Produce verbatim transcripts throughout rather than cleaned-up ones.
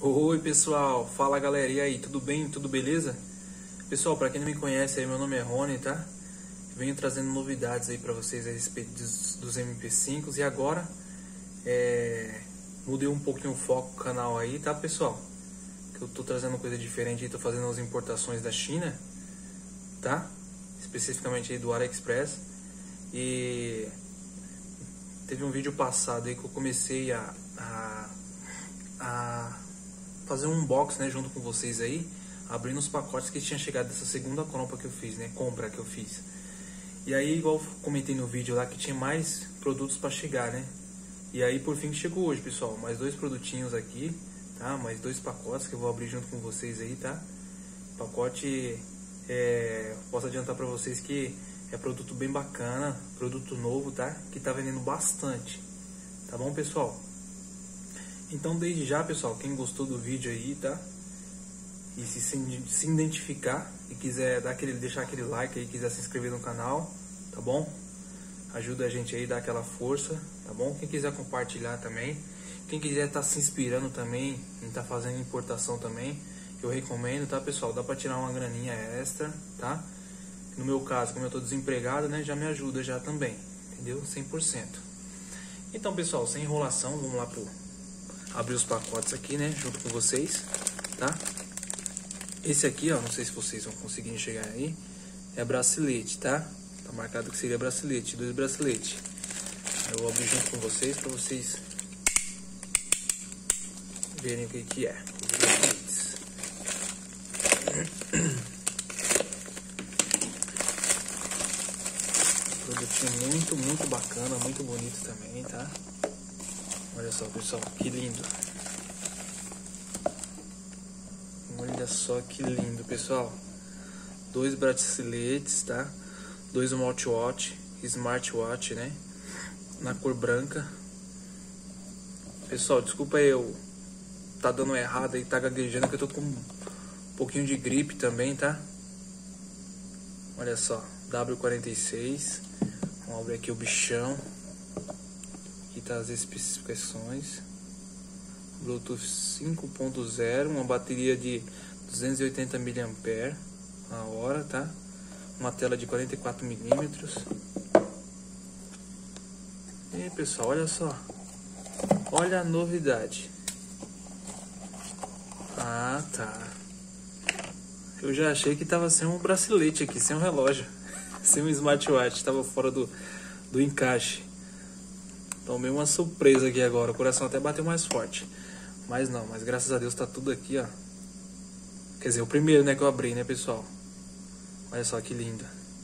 Oi pessoal, fala galera, e aí, tudo bem? Tudo beleza? Pessoal, para quem não me conhece, aí, meu nome é Rony, tá? Venho trazendo novidades aí para vocês a respeito dos, dos M P cinco e agora é, mudei um pouquinho o foco do canal aí, tá pessoal? Que eu tô trazendo coisa diferente aí, tô fazendo as importações da China, tá? Especificamente aí do AliExpress. E teve um vídeo passado aí que eu comecei a, a, a fazer um unboxing, né, junto com vocês aí, abrindo os pacotes que tinha chegado dessa segunda compra que eu fiz, né, compra que eu fiz. E aí, igual eu comentei no vídeo lá, que tinha mais produtos para chegar, né? E aí, por fim, chegou hoje, pessoal, mais dois produtinhos aqui, tá? Mais dois pacotes que eu vou abrir junto com vocês aí, tá? Pacote, é, posso adiantar para vocês que é produto bem bacana, produto novo, tá? Que tá vendendo bastante, tá bom, pessoal? Então, desde já, pessoal, quem gostou do vídeo aí, tá? E se, se identificar e quiser dar aquele, deixar aquele like aí, quiser se inscrever no canal, tá bom? Ajuda a gente aí, dá aquela força, tá bom? Quem quiser compartilhar também, quem quiser estar tá se inspirando também, em estar tá fazendo importação também, eu recomendo, tá, pessoal? Dá pra tirar uma graninha extra, tá? No meu caso, como eu tô desempregado, né, já me ajuda já também, entendeu? cem por cento. Então, pessoal, sem enrolação, vamos lá pro abrir os pacotes aqui, né, junto com vocês, tá? Esse aqui, ó, não sei se vocês vão conseguir enxergar aí, é bracelete, tá? Tá marcado que seria bracelete, dois braceletes. Eu vou abrir junto com vocês para vocês verem o que que é. Os braceletes. Produtinho muito, muito bacana, muito bonito também, tá? Olha só, pessoal, que lindo. Olha só que lindo, pessoal. Dois braceletes, tá? Dois smartwatch, smartwatch, né? Na cor branca. Pessoal, desculpa eu tá dando errado aí, tá gaguejando, que eu tô com um pouquinho de gripe também, tá? Olha só, W quarenta e seis. Vamos abrir aqui o bichão. Aqui tá as especificações. Bluetooth cinco ponto zero, uma bateria de duzentos e oitenta miliamperes a hora, tá? Uma tela de quarenta e quatro milímetros. E aí, pessoal, olha só. Olha a novidade. Ah, tá. Eu já achei que tava sem um bracelete aqui, sem um relógio, sem um smartwatch, tava fora do, do encaixe. Tomei uma surpresa aqui agora, o coração até bateu mais forte. Mas não, mas graças a Deus tá tudo aqui, ó. Quer dizer, o primeiro, né, que eu abri, né, pessoal? Olha só que lindo.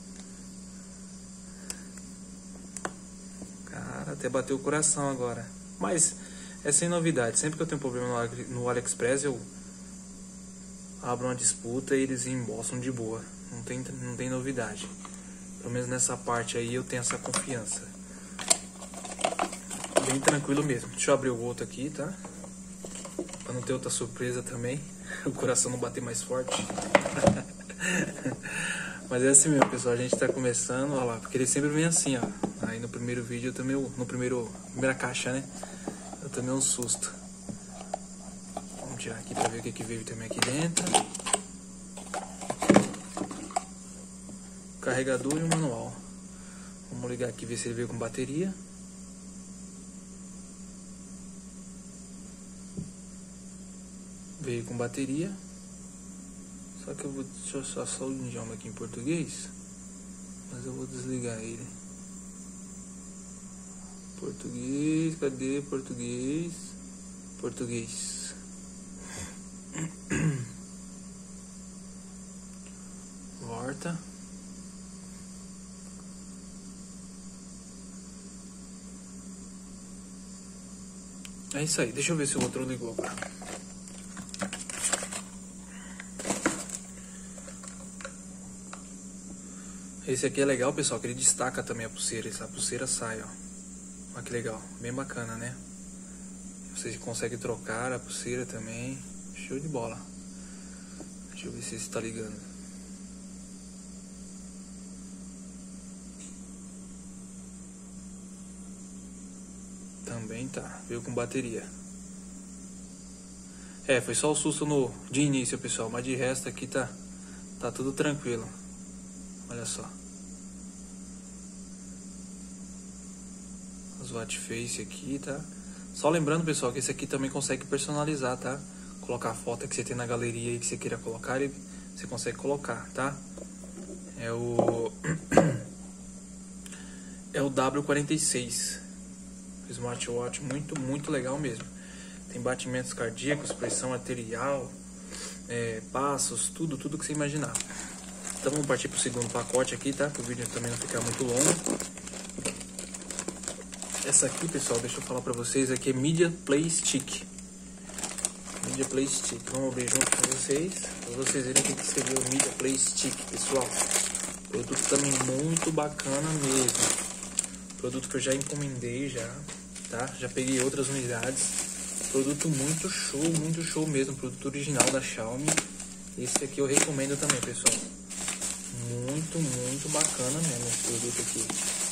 Cara, até bateu o coração agora. Mas é sem novidade. Sempre que eu tenho problema no AliExpress, eu abro uma disputa e eles embolsam de boa. Não tem, não tem novidade. Pelo menos nessa parte aí eu tenho essa confiança. Bem tranquilo mesmo. Deixa eu abrir o outro aqui, tá? Pra não ter outra surpresa também. O coração não bater mais forte. Mas é assim mesmo, pessoal. A gente tá começando, ó lá. Porque ele sempre vem assim, ó. Aí no primeiro vídeo eu tomei, no primeiro, primeira caixa, né? Eu tomei um susto. Vamos tirar aqui pra ver o que que veio também aqui dentro. Carregador e o manual. Vamos ligar aqui, ver se ele veio com bateria. Veio com bateria. Só que eu vou deixar só, só o idioma aqui em português. Mas eu vou desligar ele. Português, cadê português? Português. Volta. É isso aí, deixa eu ver se o outro ligou agora. Esse aqui é legal, pessoal, que ele destaca também a pulseira. Essa pulseira sai, ó. Olha que legal, bem bacana, né? Vocês conseguem trocar a pulseira também. Show de bola. Deixa eu ver se está ligando. Também tá, veio com bateria. É, foi só o susto no, de início, pessoal, mas de resto aqui tá, tá tudo tranquilo. Olha só. Os watch face aqui, tá? Só lembrando, pessoal, que esse aqui também consegue personalizar, tá? Colocar a foto que você tem na galeria aí que você queira colocar, ele, você consegue colocar, tá? É o... é o W quarenta e seis. Smartwatch muito, muito legal mesmo. Tem batimentos cardíacos, pressão arterial, é, passos, tudo, tudo que você imaginar. Então vamos partir para o segundo pacote aqui, tá? Para o vídeo também não ficar muito longo. Essa aqui, pessoal, deixa eu falar para vocês, aqui é Media Play Stick. Media Play Stick. Vamos abrir junto com vocês, para vocês verem o que escreveu Media Play Stick, pessoal. Produto também muito bacana mesmo. Produto que eu já encomendei já, tá? Já peguei outras unidades. Produto muito show, muito show mesmo. Produto original da Xiaomi. Esse aqui eu recomendo também, pessoal. Muito, muito bacana mesmo esse produto aqui.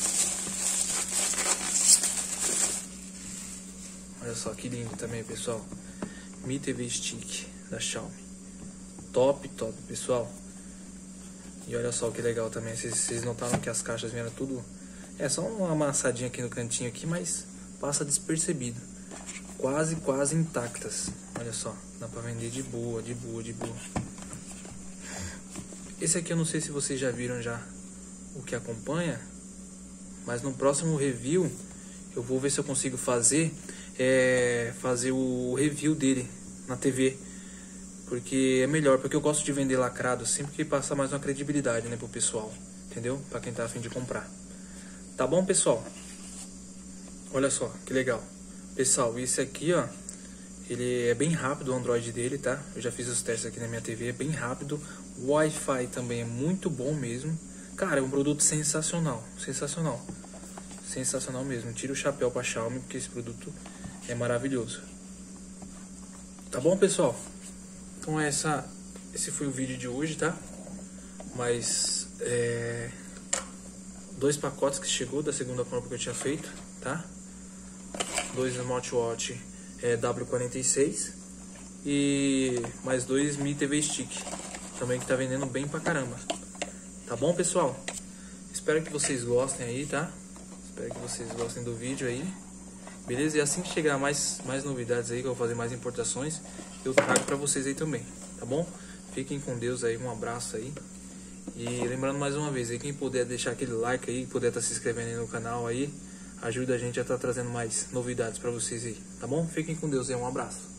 Olha só que lindo também, pessoal. Mi T V Stick da Xiaomi. Top, top, pessoal. E olha só que legal também. Vocês, vocês notaram que as caixas vieram tudo... É só uma amassadinha aqui no cantinho aqui, mas passa despercebido. Quase, quase intactas. Olha só, dá pra vender de boa, de boa, de boa. Esse aqui eu não sei se vocês já viram já o que acompanha, mas no próximo review eu vou ver se eu consigo fazer é, fazer o review dele na T V, porque é melhor, porque eu gosto de vender lacrado sempre, que passa mais uma credibilidade, né, pro pessoal, entendeu? Pra quem tá a fim de comprar. Tá bom, pessoal? Olha só, que legal. Pessoal, esse aqui, ó, ele é bem rápido, o Android dele, tá? Eu já fiz os testes aqui na minha T V, é bem rápido. O Wi-Fi também é muito bom mesmo. Cara, é um produto sensacional, sensacional. Sensacional mesmo. Tira o chapéu pra Xiaomi, porque esse produto é maravilhoso. Tá bom, pessoal? Então essa, esse foi o vídeo de hoje, tá? Mas, é... dois pacotes que chegou da segunda compra que eu tinha feito, tá? Dois smartwatch é, W quarenta e seis e mais dois Mi T V Stick também, que tá vendendo bem pra caramba. Tá bom, pessoal? Espero que vocês gostem aí, tá? Espero que vocês gostem do vídeo aí, beleza? E assim que chegar mais, mais novidades aí, que eu vou fazer mais importações, eu trago pra vocês aí também, tá bom? Fiquem com Deus aí, um abraço aí. E lembrando mais uma vez aí, quem puder deixar aquele like aí, puder estar tá se inscrevendo aí no canal aí, ajuda a gente a estar tá trazendo mais novidades para vocês aí, tá bom? Fiquem com Deus aí, um abraço.